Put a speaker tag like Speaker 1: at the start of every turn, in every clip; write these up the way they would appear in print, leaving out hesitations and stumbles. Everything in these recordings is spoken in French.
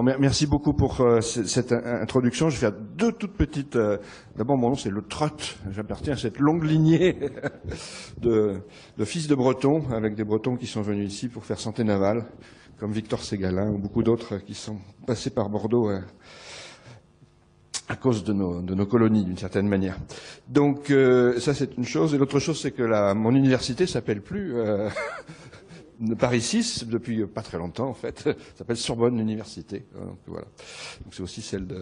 Speaker 1: Merci beaucoup pour cette introduction. Je vais faire deux toutes petites... D'abord, mon nom, c'est Le Trott. J'appartiens à cette longue lignée de fils de Bretons, avec des Bretons qui sont venus ici pour faire santé navale, comme Victor Ségalin ou beaucoup d'autres qui sont passés par Bordeaux à cause de nos colonies, d'une certaine manière. Donc, ça, c'est une chose. Et l'autre chose, c'est que mon université s'appelle plus... Paris 6, depuis pas très longtemps, en fait, ça s'appelle Sorbonne Université. Donc, voilà. Donc, c'est aussi celle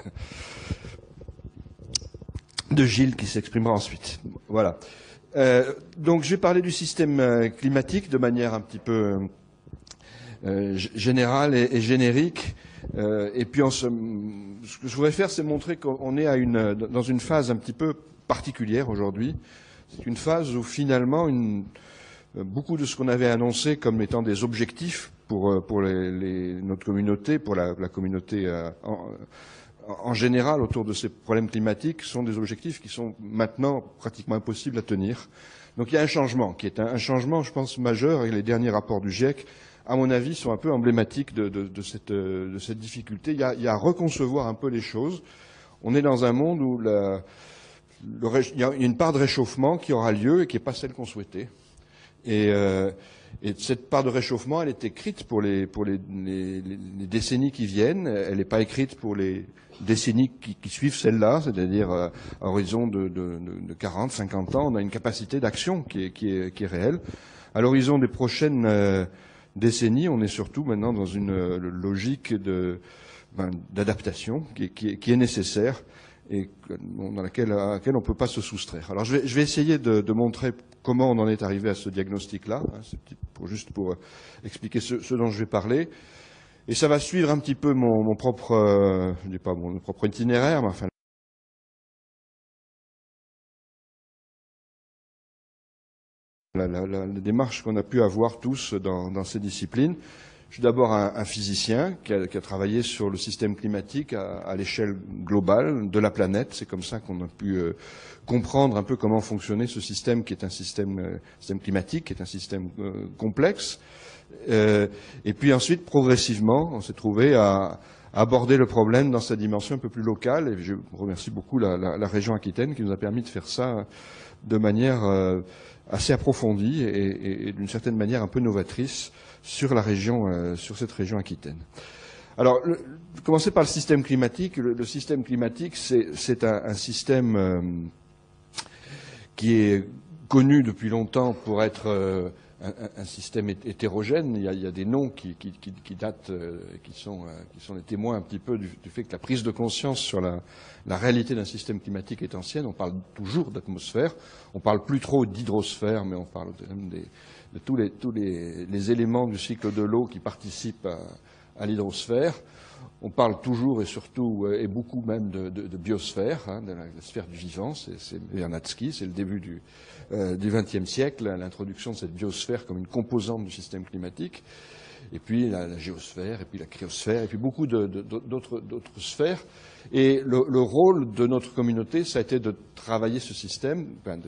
Speaker 1: de Gilles qui s'exprimera ensuite. Voilà. Donc, je vais parler du système climatique de manière un petit peu générale et générique. Et puis, ce que je voudrais faire, c'est montrer qu'on est dans une phase un petit peu particulière aujourd'hui. C'est une phase où, finalement, beaucoup de ce qu'on avait annoncé comme étant des objectifs pour notre communauté, pour la communauté en général autour de ces problèmes climatiques, sont des objectifs qui sont maintenant pratiquement impossibles à tenir. Donc il y a un changement, qui est un changement, je pense, majeur, et les derniers rapports du GIEC, à mon avis, sont un peu emblématiques de cette difficulté. Il y a à reconcevoir un peu les choses. On est dans un monde où il y a une part de réchauffement qui aura lieu et qui n'est pas celle qu'on souhaitait. Et cette part de réchauffement, elle est écrite pour les décennies qui viennent. Elle n'est pas écrite pour les décennies qui suivent celle-là, c'est-à-dire à horizon de 40, 50 ans. On a une capacité d'action qui est réelle. À l'horizon des prochaines décennies, on est surtout maintenant dans une logique d'adaptation qui est nécessaire et à laquelle on ne peut pas se soustraire. Alors je vais essayer de montrer comment on en est arrivé à ce diagnostic-là. C'est juste pour expliquer ce dont je vais parler. Et ça va suivre un petit peu mon propre, je dis pas mon propre itinéraire, mais enfin la démarche qu'on a pu avoir tous dans ces disciplines. Je suis d'abord un physicien qui a travaillé sur le système climatique à l'échelle globale de la planète. C'est comme ça qu'on a pu comprendre un peu comment fonctionnait ce système qui est un système climatique, qui est un système complexe. Et puis ensuite, progressivement, on s'est trouvé à aborder le problème dans sa dimension un peu plus locale. Et je remercie beaucoup la région Aquitaine qui nous a permis de faire ça de manière assez approfondie et d'une certaine manière un peu novatrice sur cette région aquitaine. Alors, commencer par le système climatique. Le système climatique, c'est un système qui est connu depuis longtemps pour être un système hétérogène. Il y a des noms qui datent, qui sont des témoins un petit peu du fait que la prise de conscience sur la réalité d'un système climatique est ancienne. On parle toujours d'atmosphère. On parle plus trop d'hydrosphère, mais on parle même de tous les éléments du cycle de l'eau qui participent à l'hydrosphère. On parle toujours et surtout et beaucoup même de biosphère, de la sphère du vivant. C'est Vernadsky, c'est le début du XXe siècle, l'introduction de cette biosphère comme une composante du système climatique. Et puis la géosphère, et puis la cryosphère, et puis beaucoup d'autres sphères. Et le rôle de notre communauté, ça a été de travailler ce système,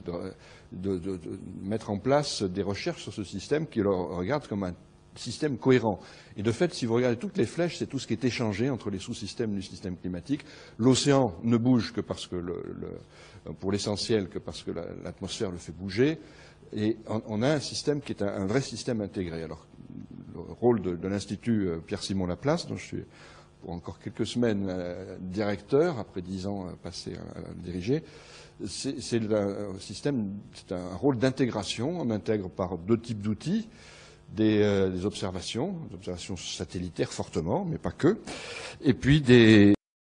Speaker 1: de mettre en place des recherches sur ce système qui le regarde comme un système cohérent. Et de fait, si vous regardez toutes les flèches, c'est tout ce qui est échangé entre les sous-systèmes du système climatique. L'océan ne bouge que parce que pour l'essentiel, que parce que l'atmosphère le fait bouger. Et on a un système qui est un vrai système intégré. Alors, le rôle de l'Institut Pierre-Simon Laplace, dont je suis pour encore quelques semaines directeur, après 10 ans passés à diriger, c'est un rôle d'intégration. On intègre par deux types d'outils. Des observations satellitaires fortement, mais pas que, et puis des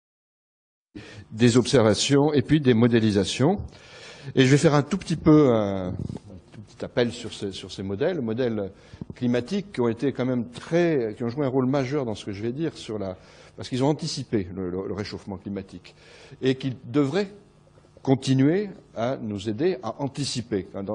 Speaker 1: observations, et puis des modélisations. Et je vais faire un tout petit appel sur ces modèles climatiques qui ont été quand même qui ont joué un rôle majeur dans ce que je vais dire parce qu'ils ont anticipé le réchauffement climatique et qui devraient continuer à nous aider à anticiper. Dans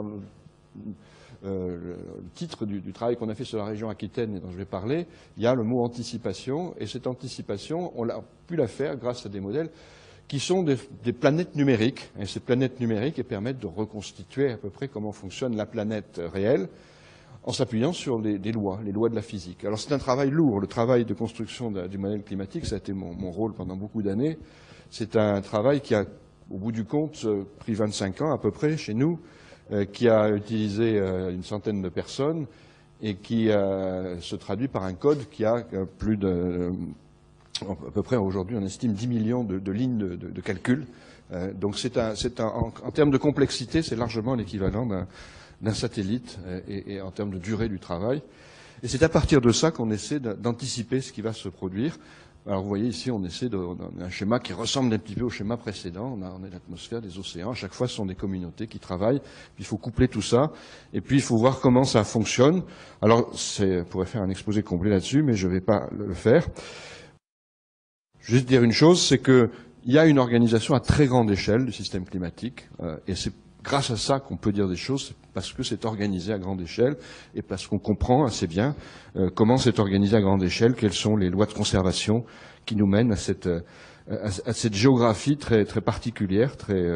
Speaker 1: le titre du travail qu'on a fait sur la région Aquitaine et dont je vais parler, il y a le mot anticipation, et cette anticipation, on a pu la faire grâce à des modèles qui sont des planètes numériques, et ces planètes numériques permettent de reconstituer à peu près comment fonctionne la planète réelle en s'appuyant sur les lois de la physique. Alors c'est un travail lourd, le travail de construction du modèle climatique, ça a été mon rôle pendant beaucoup d'années. C'est un travail qui a, au bout du compte, pris 25 ans à peu près chez nous, qui a utilisé une centaine de personnes et qui se traduit par un code qui a plus de, à peu près aujourd'hui on estime 10 millions de lignes de calcul. Donc en termes de complexité, c'est largement l'équivalent d'un satellite et en termes de durée du travail. Et c'est à partir de ça qu'on essaie d'anticiper ce qui va se produire. Alors vous voyez ici, on essaie d'un schéma qui ressemble un petit peu au schéma précédent. On a l'atmosphère, des océans. À chaque fois, ce sont des communautés qui travaillent. Puis il faut coupler tout ça. Et puis il faut voir comment ça fonctionne. Alors, on pourrait faire un exposé complet là-dessus, mais je ne vais pas le faire. Juste dire une chose, c'est qu'il y a une organisation à très grande échelle du système climatique. Et c'est grâce à ça qu'on peut dire des choses, parce que c'est organisé à grande échelle et parce qu'on comprend assez bien comment c'est organisé à grande échelle, quelles sont les lois de conservation qui nous mènent à cette géographie très, très particulière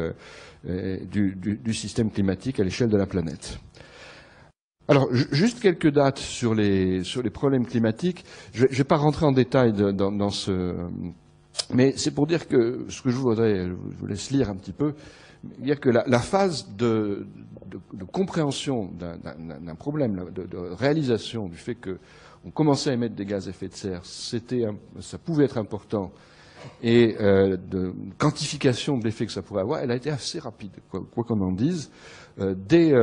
Speaker 1: du système climatique à l'échelle de la planète. Alors, juste quelques dates sur les problèmes climatiques. Je ne vais pas rentrer en détail dans ce... Mais c'est pour dire que ce que je vous laisse lire un petit peu, dire que la phase de compréhension d'un problème, de réalisation du fait qu'on commençait à émettre des gaz à effet de serre, ça pouvait être important, et de quantification de l'effet que ça pourrait avoir, elle a été assez rapide, quoi qu'on en dise. Dès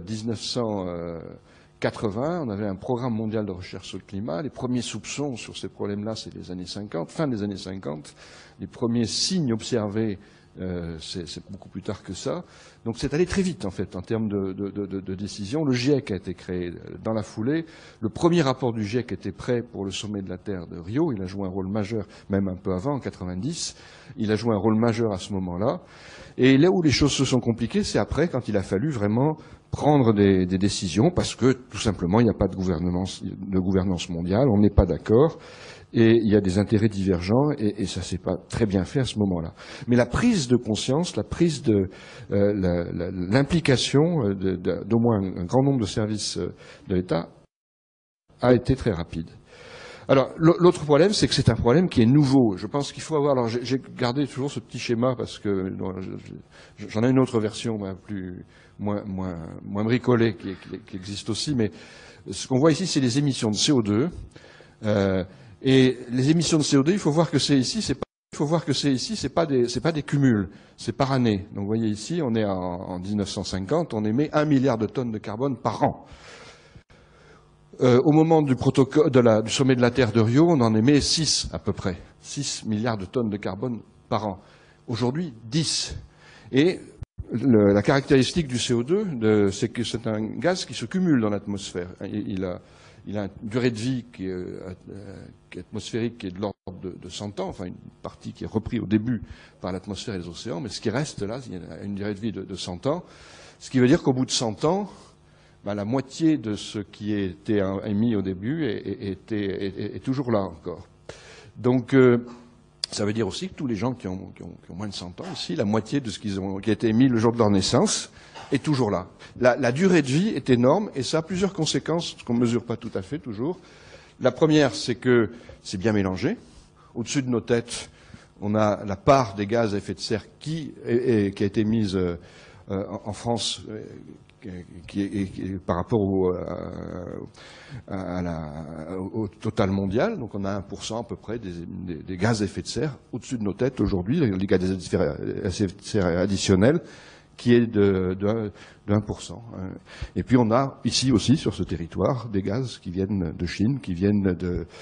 Speaker 1: 1980, on avait un programme mondial de recherche sur le climat. Les premiers soupçons sur ces problèmes-là, c'est les années 50, fin des années 50. Les premiers signes observés, c'est beaucoup plus tard que ça. Donc c'est allé très vite, en fait, en termes de décision. Le GIEC a été créé dans la foulée. Le premier rapport du GIEC était prêt pour le sommet de la Terre de Rio. Il a joué un rôle majeur, même un peu avant, en 90. Il a joué un rôle majeur à ce moment-là. Et là où les choses se sont compliquées, c'est après, quand il a fallu vraiment prendre des décisions, parce que, tout simplement, il n'y a pas de gouvernance mondiale, on n'est pas d'accord. Et il y a des intérêts divergents, et ça s'est pas très bien fait à ce moment-là. Mais la prise de conscience, la prise de l'implication d'au moins un grand nombre de services de l'État a été très rapide. Alors, l'autre problème, c'est que c'est un problème qui est nouveau. Je pense qu'il faut avoir... Alors, j'ai gardé toujours ce petit schéma parce que j'en ai une autre version moins bricolée qui existe aussi, mais ce qu'on voit ici, c'est les émissions de CO2. Et les émissions de CO2, il faut voir que c'est ici, c'est pas des cumuls, c'est par année. Donc vous voyez ici, on est en 1950, on émet 1 milliard de tonnes de carbone par an. Au moment du sommet de la Terre de Rio, on en émet 6 à peu près, 6 milliards de tonnes de carbone par an. Aujourd'hui, 10. Et la caractéristique du CO2, c'est que c'est un gaz qui se cumule dans l'atmosphère. Il a une durée de vie qui est atmosphérique, qui est de l'ordre de 100 ans, enfin une partie qui est reprise au début par l'atmosphère et les océans, mais ce qui reste là, il y a une durée de vie de 100 ans, ce qui veut dire qu'au bout de 100 ans, la moitié de ce qui était émis au début est toujours là encore. Donc, ça veut dire aussi que tous les gens qui ont moins de 100 ans, ici, la moitié de ce qui a été émis le jour de leur naissance est toujours là. La durée de vie est énorme et ça a plusieurs conséquences qu'on ne mesure pas tout à fait toujours. La première, c'est que c'est bien mélangé. Au-dessus de nos têtes, on a la part des gaz à effet de serre qui a été mise en France qui est par rapport au total mondial. Donc on a 1% à peu près des gaz à effet de serre au-dessus de nos têtes aujourd'hui, les gaz à effet de serre additionnels, qui est de 1%. Et puis on a ici aussi, sur ce territoire, des gaz qui viennent de Chine, qui viennent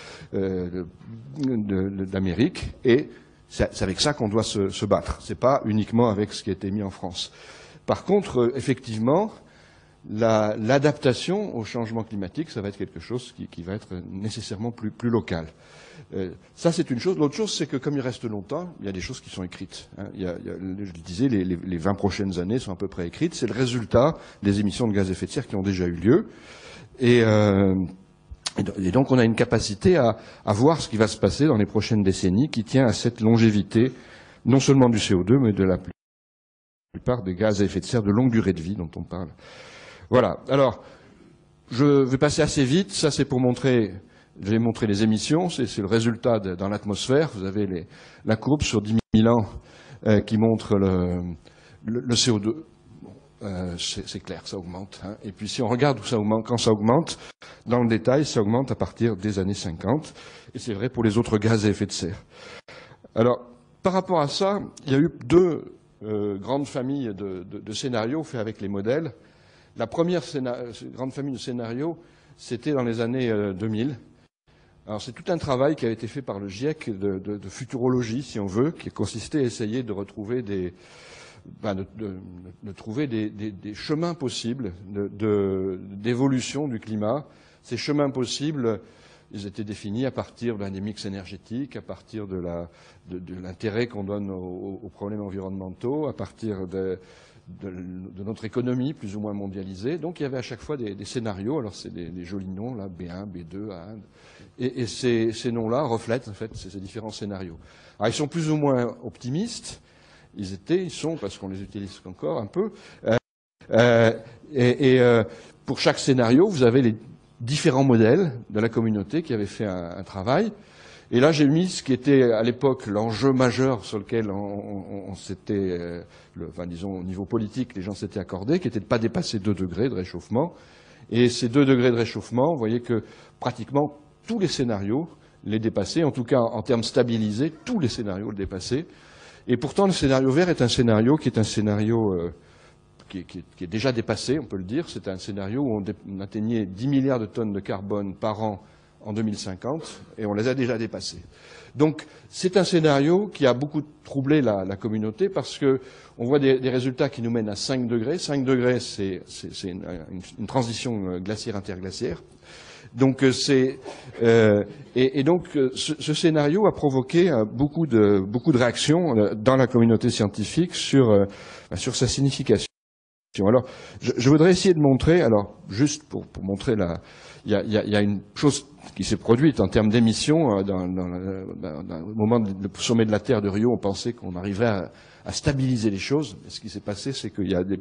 Speaker 1: d'Amérique, et c'est avec ça qu'on doit se battre. C'est pas uniquement avec ce qui a été mis en France. Par contre, effectivement, l'adaptation au changement climatique, ça va être quelque chose qui va être nécessairement plus local. Ça, c'est une chose. L'autre chose, c'est que comme il reste longtemps, il y a des choses qui sont écrites. Je le disais, les 20 prochaines années sont à peu près écrites. C'est le résultat des émissions de gaz à effet de serre qui ont déjà eu lieu. Et donc, on a une capacité à voir ce qui va se passer dans les prochaines décennies qui tient à cette longévité, non seulement du CO2, mais de la plupart des gaz à effet de serre de longue durée de vie dont on parle. Voilà. Alors, Je vais passer assez vite. Ça, c'est pour montrer, je vais montrer les émissions. C'est le résultat dans l'atmosphère. Vous avez la courbe sur 10 000 ans qui montre le CO2. C'est clair, ça augmente. Hein. Et puis si on regarde où ça augmente, quand ça augmente, dans le détail, ça augmente à partir des années 50. Et c'est vrai pour les autres gaz à effet de serre. Alors, par rapport à ça, il y a eu deux grandes familles de scénarios faits avec les modèles. La première grande famille de scénarios, c'était dans les années 2000. Alors c'est tout un travail qui a été fait par le GIEC de futurologie, si on veut, qui consistait à essayer de retrouver de trouver des chemins possibles d'évolution du climat. Ces chemins possibles, ils étaient définis à partir des mix énergétiques, à partir de l'intérêt qu'on donne aux problèmes environnementaux, à partir de notre économie plus ou moins mondialisée. Donc il y avait à chaque fois des scénarios. Alors c'est des jolis noms, là, B1, B2, A1. Et ces noms-là reflètent en fait ces différents scénarios. Alors ils sont plus ou moins optimistes. Ils sont, parce qu'on les utilise encore un peu. Pour chaque scénario, vous avez les différents modèles de la communauté qui avaient fait un travail. Et là, j'ai mis ce qui était à l'époque l'enjeu majeur sur lequel on s'était, disons au niveau politique, les gens s'étaient accordés, qui était de ne pas dépasser 2 degrés de réchauffement. Et ces 2 degrés de réchauffement, vous voyez que pratiquement tous les scénarios les dépassaient, en tout cas en termes stabilisés, tous les scénarios le dépassaient. Et pourtant, le scénario vert est un scénario qui est un scénario qui est déjà dépassé, on peut le dire. C'est un scénario où on atteignait 10 milliards de tonnes de carbone par an en 2050, et on les a déjà dépassés. Donc, c'est un scénario qui a beaucoup troublé la communauté parce que on voit des résultats qui nous mènent à 5 degrés. 5 degrés, c'est une transition glaciaire-interglaciaire. Donc, donc, ce scénario a provoqué beaucoup de réactions dans la communauté scientifique sur sa signification. Alors, je voudrais essayer de montrer, alors juste pour montrer il y a une chose qui s'est produite en termes d'émissions. Au moment du sommet de la Terre de Rio, on pensait qu'on arriverait à stabiliser les choses. Et ce qui s'est passé, c'est qu'il y a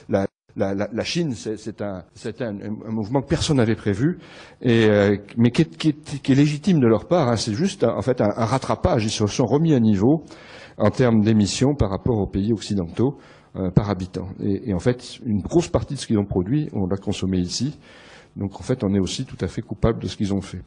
Speaker 1: la Chine, c'est un mouvement que personne n'avait prévu, mais qui est légitime de leur part. Hein. C'est juste en fait un rattrapage. Ils se sont remis à niveau en termes d'émissions par rapport aux pays occidentaux par habitant. Et en fait, une grosse partie de ce qu'ils ont produit, on l'a consommé ici. Donc en fait, on est aussi tout à fait coupable de ce qu'ils ont fait.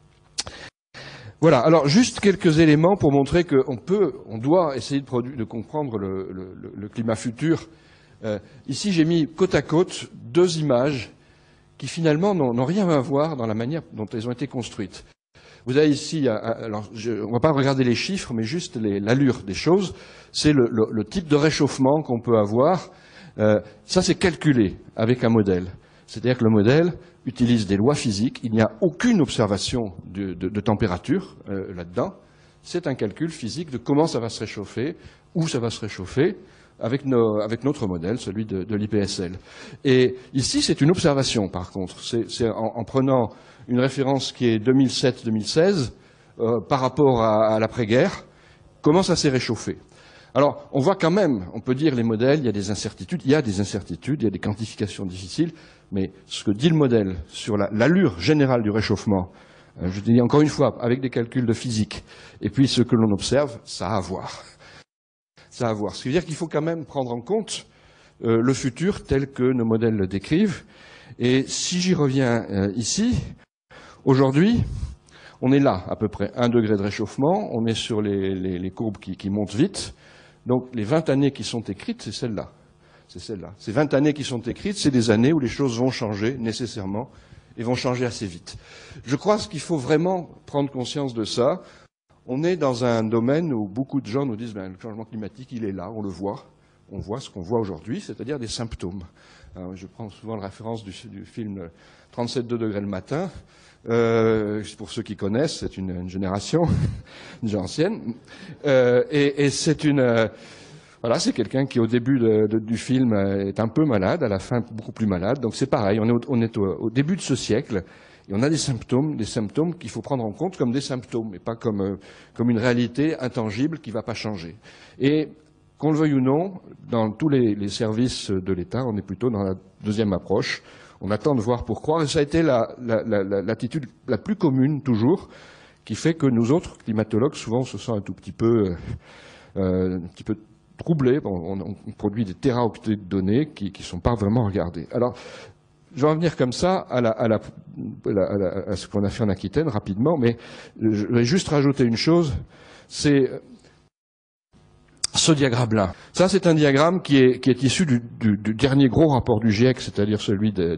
Speaker 1: Voilà. Alors juste quelques éléments pour montrer on doit essayer de comprendre le climat futur. Ici, j'ai mis côte à côte 2 images qui finalement n'ont rien à voir dans la manière dont elles ont été construites. Vous avez ici, alors on ne va pas regarder les chiffres, mais juste l'allure des choses. C'est le type de réchauffement qu'on peut avoir. Ça, c'est calculé avec un modèle. C'est-à-dire que le modèle utilise des lois physiques. Il n'y a aucune observation de température là-dedans. C'est un calcul physique de comment ça va se réchauffer, où ça va se réchauffer, avec notre modèle, celui de l'IPSL. Et ici, c'est une observation, par contre. C'est en prenant une référence qui est 2007-2016 par rapport à l'après-guerre, comment ça s'est réchauffé. Alors, on voit quand même, on peut dire les modèles, il y a des incertitudes, il y a des quantifications difficiles, mais ce que dit le modèle sur l'allure générale du réchauffement, je dis encore une fois, avec des calculs de physique, et puis ce que l'on observe, ça a à voir. Ça a à voir. Ce qui veut dire qu'il faut quand même prendre en compte le futur tel que nos modèles le décrivent. Et si j'y reviens ici, aujourd'hui, on est là, à peu près 1 degré de réchauffement, on est sur les courbes qui montent vite. Donc les 20 années qui sont écrites, c'est celle-là. C'est celle-là. Ces 20 années qui sont écrites, c'est des années où les choses vont changer nécessairement et vont changer assez vite. Je crois qu'il faut vraiment prendre conscience de ça. On est dans un domaine où beaucoup de gens nous disent le changement climatique, il est là, on le voit. On voit ce qu'on voit aujourd'hui, c'est-à-dire des symptômes. Alors, je prends souvent la référence du film 37,2 degrés le matin. Pour ceux qui connaissent, c'est une génération déjà ancienne. Et c'est voilà, c'est quelqu'un qui au début du film est un peu malade, à la fin beaucoup plus malade. Donc c'est pareil, on est au début de ce siècle. Et on a des symptômes qu'il faut prendre en compte comme des symptômes, et pas comme une réalité intangible qui ne va pas changer. Et qu'on le veuille ou non, dans tous les services de l'État, on est plutôt dans la deuxième approche. On attend de voir pour croire, et ça a été l'attitude la plus commune toujours, qui fait que nous autres climatologues, souvent, on se sent un petit peu troublés. On produit des téraoctets de données qui ne sont pas vraiment regardées. Alors, je vais en venir comme ça à ce qu'on a fait en Aquitaine rapidement, mais je vais juste rajouter une chose, c'est ce diagramme-là. Ça, c'est un diagramme qui est issu du dernier gros rapport du GIEC, c'est-à-dire celui de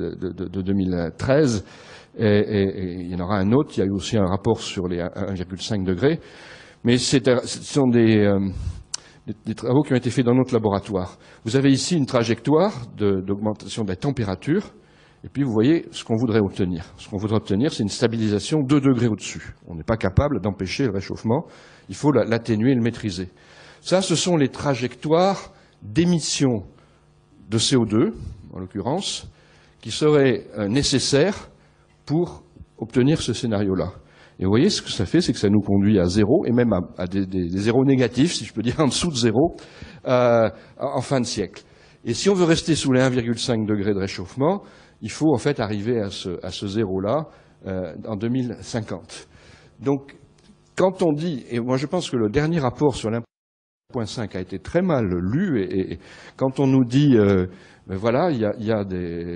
Speaker 1: 2013, et il y en aura un autre. Il y a eu aussi un rapport sur les 1,5 degrés, mais ce sont des travaux qui ont été faits dans notre laboratoire. Vous avez ici une trajectoire d'augmentation de la température, et puis vous voyez ce qu'on voudrait obtenir. Ce qu'on voudrait obtenir, c'est une stabilisation 2 degrés au-dessus. On n'est pas capable d'empêcher le réchauffement, il faut l'atténuer et le maîtriser. Ça, ce sont les trajectoires d'émission de CO2, en l'occurrence, qui seraient nécessaires pour obtenir ce scénario-là. Et vous voyez, ce que ça fait, c'est que ça nous conduit à zéro, et même à des zéros négatifs, si je peux dire, en dessous de zéro, en fin de siècle. Et si on veut rester sous les 1,5 degrés de réchauffement, il faut en fait arriver à ce zéro-là en 2050. Donc, quand on dit, et moi je pense que le dernier rapport sur l'impact 1,5 a été très mal lu, et quand on nous dit ben voilà, il y a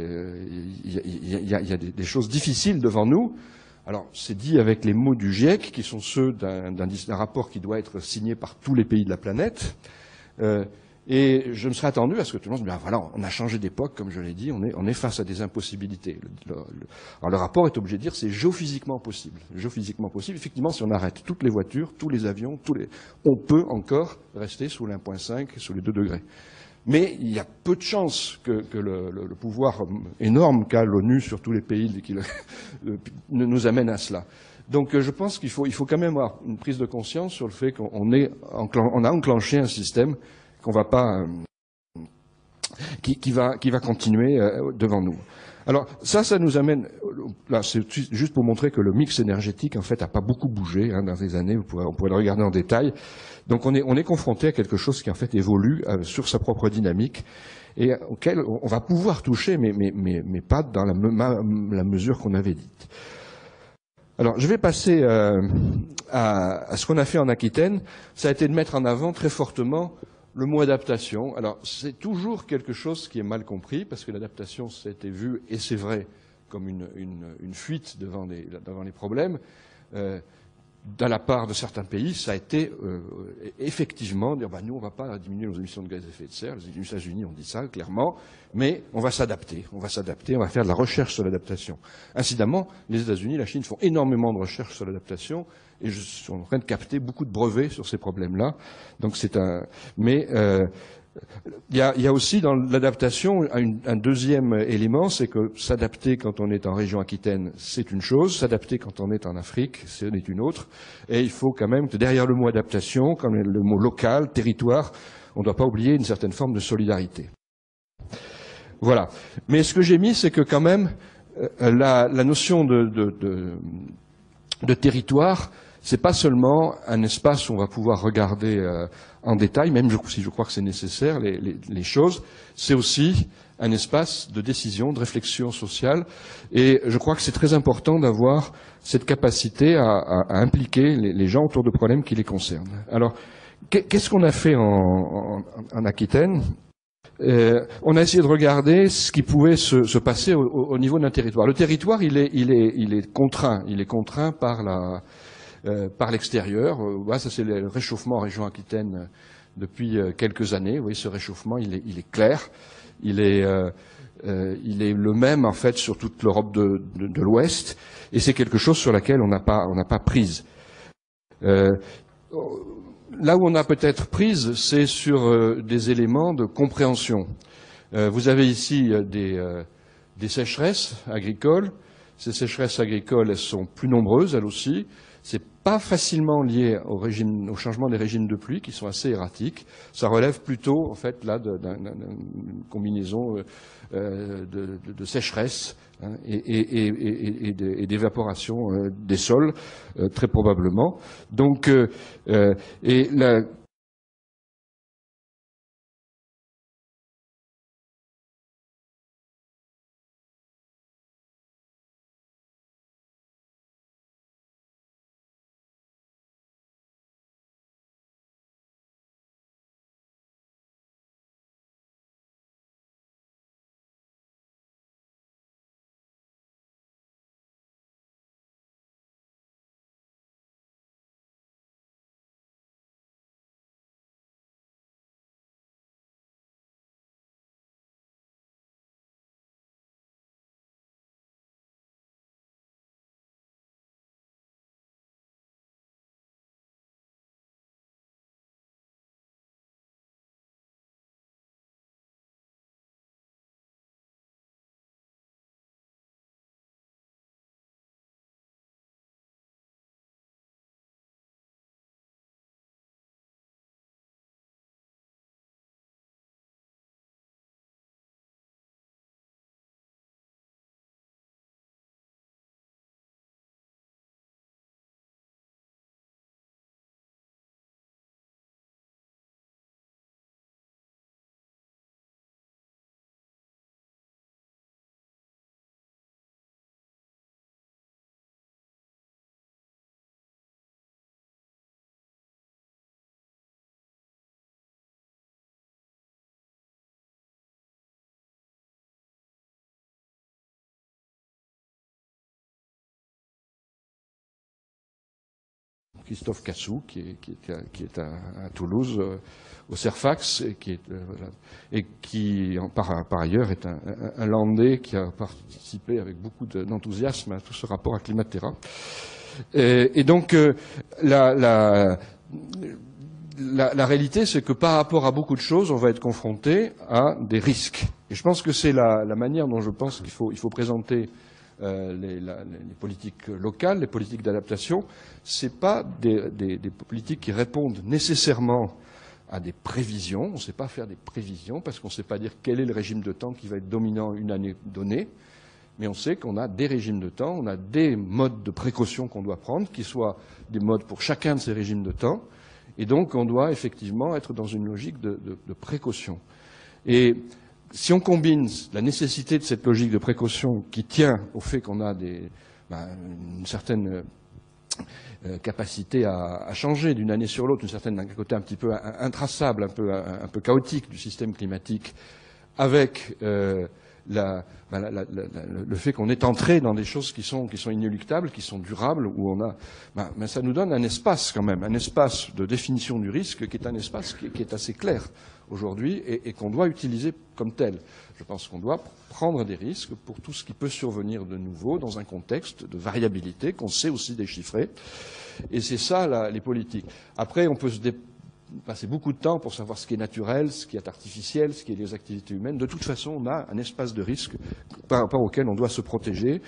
Speaker 1: des choses difficiles devant nous. Alors, c'est dit avec les mots du GIEC, qui sont ceux d'un rapport qui doit être signé par tous les pays de la planète. Et je me serais attendu à ce que tout le monde se dise, ben voilà, on a changé d'époque, comme je l'ai dit, on est face à des impossibilités. Alors, le rapport est obligé de dire, c'est géophysiquement possible. Géophysiquement possible, effectivement, si on arrête toutes les voitures, tous les avions, on peut encore rester sous l'1,5, sous les 2 degrés. Mais il y a peu de chances que le pouvoir énorme qu'a l'ONU sur tous les pays nous amène à cela. Donc je pense qu'il faut quand même avoir une prise de conscience sur le fait qu'on a enclenché un système qu'on va pas, qui va continuer devant nous. Alors ça nous amène, là c'est juste pour montrer que le mix énergétique en fait n'a pas beaucoup bougé dans les années, on pourrait le regarder en détail. Donc on est confronté à quelque chose qui en fait évolue sur sa propre dynamique et auquel on va pouvoir toucher, mais pas dans la mesure qu'on avait dite. Alors je vais passer à ce qu'on a fait en Aquitaine. Ça a été de mettre en avant très fortement le mot adaptation. Alors c'est toujours quelque chose qui est mal compris parce que l'adaptation, ça a été vu, et c'est vrai, comme une fuite devant les problèmes. De la part de certains pays, ça a été effectivement dire nous on ne va pas diminuer nos émissions de gaz à effet de serre. Les États-Unis ont dit ça clairement, mais on va s'adapter, on va faire de la recherche sur l'adaptation. Incidemment, les États-Unis et la Chine font énormément de recherche sur l'adaptation et sont en train de capter beaucoup de brevets sur ces problèmes-là. Donc il y a aussi dans l'adaptation un deuxième élément, c'est que s'adapter quand on est en région Aquitaine, c'est une chose, s'adapter quand on est en Afrique, c'en est une autre. Et il faut quand même que derrière le mot adaptation, comme le mot local, territoire, on ne doit pas oublier une certaine forme de solidarité. Voilà. Mais ce que j'ai mis, c'est que quand même, la notion de territoire, c'est pas seulement un espace où on va pouvoir regarder en détail, même si je crois que c'est nécessaire, les choses, c'est aussi un espace de décision, de réflexion sociale, et je crois que c'est très important d'avoir cette capacité à impliquer les gens autour de problèmes qui les concernent. Alors, qu'est-ce qu'on a fait en Aquitaine ? On a essayé de regarder ce qui pouvait se passer au niveau d'un territoire. Le territoire, il est contraint par l'extérieur. Ça c'est le réchauffement en région Aquitaine depuis quelques années. Vous voyez, ce réchauffement, il est clair. Il est le même en fait sur toute l'Europe de l'Ouest, et c'est quelque chose sur laquelle on n'a pas prise. Là où on a peut-être prise, c'est sur des éléments de compréhension. Vous avez ici des sécheresses agricoles. Ces sécheresses agricoles, elles sont plus nombreuses, elles aussi. C'est pas facilement lié au changement des régimes de pluie, qui sont assez erratiques. Ça relève plutôt, en fait, là, d'une combinaison de sécheresse et d'évaporation des sols, très probablement. Donc, Christophe Cassou, qui est à Toulouse, au CERFAX, et qui par ailleurs est un Landais qui a participé avec beaucoup d'enthousiasme à tout ce rapport à Climatera. Et donc la réalité, c'est que par rapport à beaucoup de choses, on va être confronté à des risques. Et je pense que c'est la manière dont je pense qu'il faut présenter les politiques locales, les politiques d'adaptation. C'est pas des politiques qui répondent nécessairement à des prévisions. On ne sait pas faire des prévisions parce qu'on ne sait pas dire quel est le régime de temps qui va être dominant une année donnée. Mais on sait qu'on a des régimes de temps, on a des modes de précaution qu'on doit prendre, qui soient des modes pour chacun de ces régimes de temps. Et donc, on doit effectivement être dans une logique de précaution. Et si on combine la nécessité de cette logique de précaution qui tient au fait qu'on a une certaine capacité à changer d'une année sur l'autre, un côté un petit peu intraçable, un peu chaotique du système climatique, avec le fait qu'on est entré dans des choses qui sont inéluctables, qui sont durables, où on a, ça nous donne un espace quand même, un espace de définition du risque qui est un espace qui est assez clair aujourd'hui et qu'on doit utiliser comme tel. Je pense qu'on doit prendre des risques pour tout ce qui peut survenir de nouveau dans un contexte de variabilité qu'on sait aussi déchiffrer. Et c'est ça les politiques. Après, on peut passer beaucoup de temps pour savoir ce qui est naturel, ce qui est artificiel, ce qui est les activités humaines. De toute façon, on a un espace de risque par rapport auquel on doit se protéger.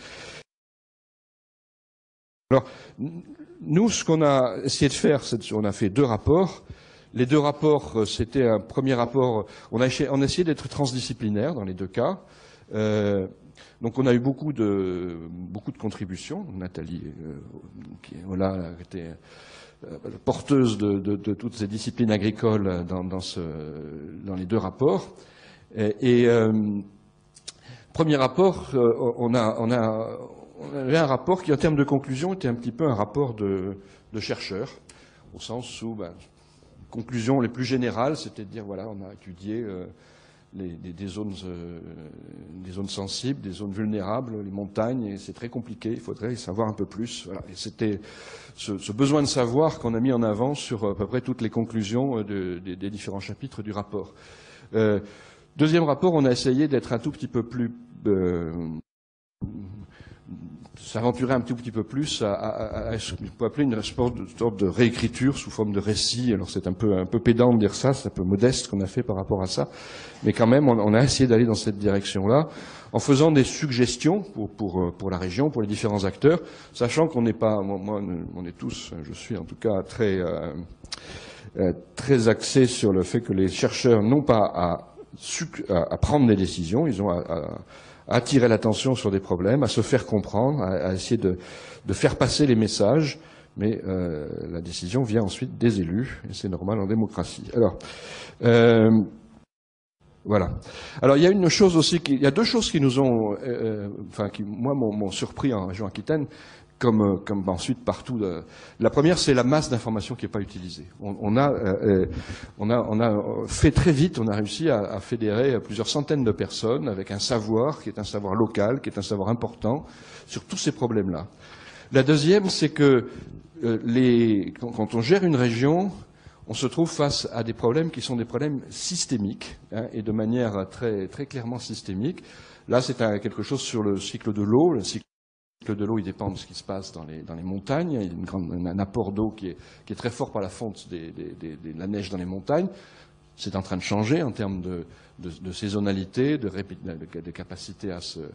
Speaker 1: Alors, nous, ce qu'on a essayé de faire, on a fait 2 rapports. Les 2 rapports, c'était un premier rapport, on a essayé d'être transdisciplinaire dans les 2 cas. Donc on a eu beaucoup de contributions. Nathalie, qui était porteuse de toutes ces disciplines agricoles dans les 2 rapports. Et premier rapport, on avait un rapport qui, en termes de conclusion, était un petit peu un rapport de chercheurs, au sens où, conclusions les plus générales, c'était de dire, voilà, on a étudié des zones sensibles, des zones vulnérables, les montagnes, et c'est très compliqué, il faudrait savoir un peu plus. Voilà. Et c'était ce besoin de savoir qu'on a mis en avant sur à peu près toutes les conclusions des différents chapitres du rapport. Deuxième rapport, on a essayé d'être un tout petit peu plus s'aventurer un tout petit peu plus à ce qu'on peut appeler une sorte de réécriture sous forme de récit. Alors c'est un peu pédant de dire ça, c'est un peu modeste qu'on a fait par rapport à ça, mais quand même on a essayé d'aller dans cette direction-là, en faisant des suggestions pour la région, pour les différents acteurs, sachant qu'on n'est pas, moi on est tous, je suis en tout cas très axé sur le fait que les chercheurs n'ont pas à prendre des décisions, ils ont à attirer l'attention sur des problèmes, à se faire comprendre, à essayer de faire passer les messages, mais la décision vient ensuite des élus, et c'est normal en démocratie. Alors, voilà. Alors, il y a une chose aussi, il y a 2 choses qui nous ont, qui moi m'ont surpris en région Aquitaine, comme ensuite partout. La première, c'est la masse d'informations qui n'est pas utilisée. On a fait très vite, on a réussi à fédérer plusieurs centaines de personnes avec un savoir qui est un savoir local, qui est un savoir important sur tous ces problèmes-là. La deuxième, c'est que quand on gère une région, on se trouve face à des problèmes qui sont des problèmes systémiques, et de manière très, très clairement systémique. Là, c'est quelque chose sur le cycle de l'eau. Le cycle de l'eau, il dépend de ce qui se passe dans les montagnes. Il y a un apport d'eau qui est très fort par la fonte de la neige dans les montagnes. C'est en train de changer en termes de saisonnalité, de capacité à se...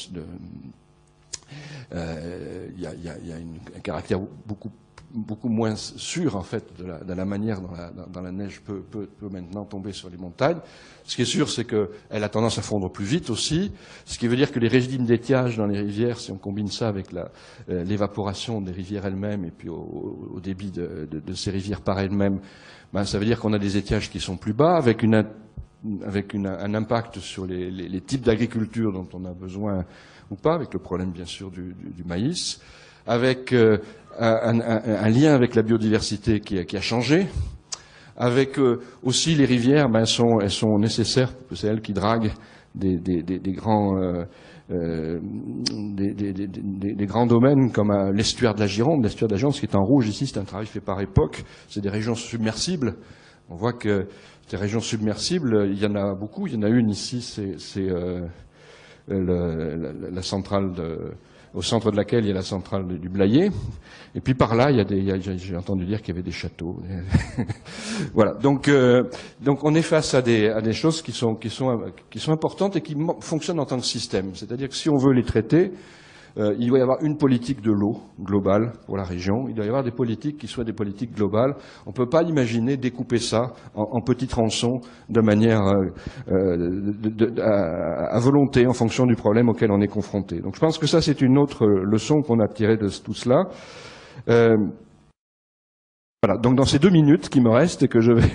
Speaker 1: Il y a un caractère beaucoup moins sûr, en fait, de la manière dont la neige peut maintenant tomber sur les montagnes. Ce qui est sûr, c'est qu'elle a tendance à fondre plus vite aussi, ce qui veut dire que les régimes d'étiage dans les rivières, si on combine ça avec l'évaporation des rivières elles-mêmes et puis au débit de ces rivières par elles-mêmes, ça veut dire qu'on a des étiages qui sont plus bas, avec un impact sur les types d'agriculture dont on a besoin ou pas, avec le problème bien sûr du maïs, avec un lien avec la biodiversité qui a changé, avec aussi les rivières, elles sont nécessaires, c'est elles qui draguent des grands des grands domaines comme l'estuaire de la Gironde. L'estuaire de la Gironde, ce qui est en rouge ici, c'est un travail fait par EPOC. C'est des régions submersibles. On voit que ces régions submersibles, il y en a beaucoup. Il y en a une ici, c'est la centrale au centre de laquelle il y a la centrale du Blayais. Et puis par là, j'ai entendu dire qu'il y avait des châteaux. Voilà. Donc on est face à des choses qui sont importantes et qui fonctionnent en tant que système. C'est-à-dire que si on veut les traiter, il doit y avoir une politique de l'eau globale pour la région. Il doit y avoir des politiques qui soient des politiques globales. On ne peut pas imaginer découper ça en petits tronçons de manière à volonté en fonction du problème auquel on est confronté. Donc je pense que ça, c'est une autre leçon qu'on a tirée de tout cela. Voilà. Donc dans ces 2 minutes qui me restent et que je vais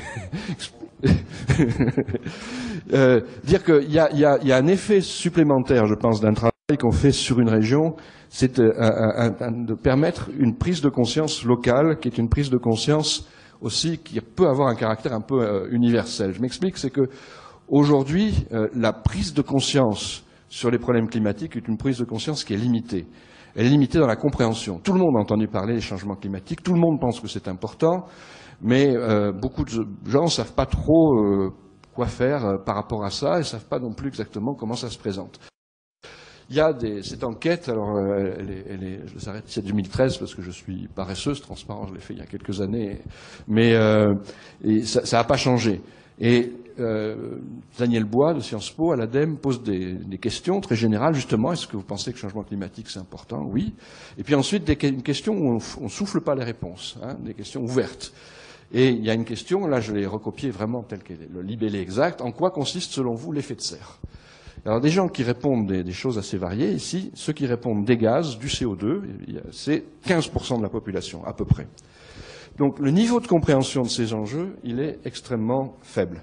Speaker 1: dire qu'il y a un effet supplémentaire, je pense, d'un travail qu'on fait sur une région, c'est de permettre une prise de conscience locale, qui est une prise de conscience aussi qui peut avoir un caractère un peu universel. Je m'explique, c'est que aujourd'hui, la prise de conscience sur les problèmes climatiques est une prise de conscience qui est limitée. Elle est limitée dans la compréhension. Tout le monde a entendu parler des changements climatiques, tout le monde pense que c'est important, mais beaucoup de gens ne savent pas trop quoi faire par rapport à ça et ne savent pas non plus exactement comment ça se présente. Il y a cette enquête, alors je s'arrête ici à 2013 parce que je suis paresseuse, transparent, je l'ai fait il y a quelques années, mais ça n'a pas changé. Et Daniel Bois de Sciences Po à l'ADEME pose des questions très générales, justement, est-ce que vous pensez que le changement climatique c'est important? Oui. Et puis ensuite une question où on souffle pas les réponses, hein, des questions ouvertes. Et il y a une question, là je l'ai recopiée vraiment telle qu'elle est, le libellé exact, en quoi consiste selon vous l'effet de serre? Alors des gens qui répondent des choses assez variées, ici, ceux qui répondent des gaz, du CO2, c'est 15% de la population, à peu près. Donc le niveau de compréhension de ces enjeux, il est extrêmement faible.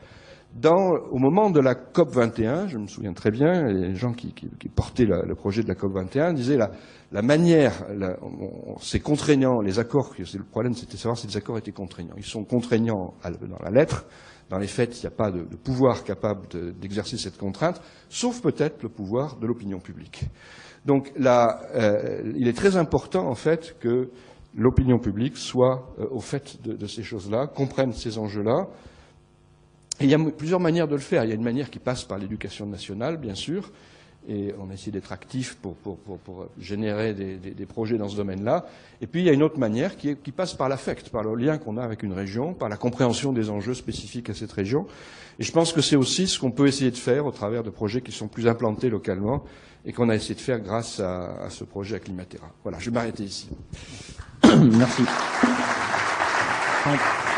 Speaker 1: Au moment de la COP21, je me souviens très bien, les gens qui portaient le projet de la COP21 disaient la manière, c'est contraignant, les accords, le problème c'était de savoir si les accords étaient contraignants. Ils sont contraignants dans la lettre. Dans les faits, il n'y a pas de pouvoir capable d'exercer cette contrainte, sauf peut-être le pouvoir de l'opinion publique. Donc là, il est très important en fait que l'opinion publique soit au fait de ces choses-là, comprenne ces enjeux-là. Et il y a plusieurs manières de le faire. Il y a une manière qui passe par l'éducation nationale, bien sûr, et on essaie d'être actif pour générer des projets dans ce domaine-là. Et puis il y a une autre manière qui passe par l'affect, par le lien qu'on a avec une région, par la compréhension des enjeux spécifiques à cette région. Et je pense que c'est aussi ce qu'on peut essayer de faire au travers de projets qui sont plus implantés localement et qu'on a essayé de faire grâce à ce projet Acclimatera. Voilà, je vais m'arrêter ici.
Speaker 2: Merci.